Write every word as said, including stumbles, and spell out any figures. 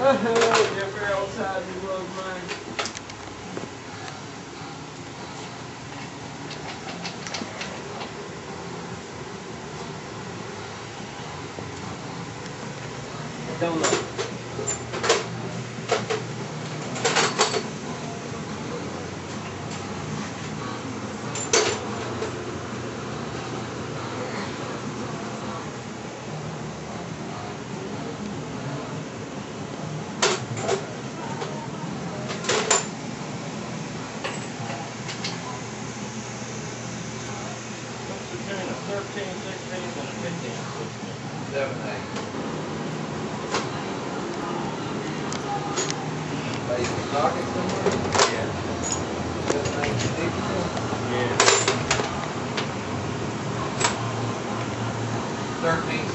Oh, Jeffrey outside he was mine. Don't look. thirteen, sixteen, and a fifteen, sixteen. Seven, eight. Basic socket somewhere? Yeah. Seven, eight, digital? Yeah. Thirteen,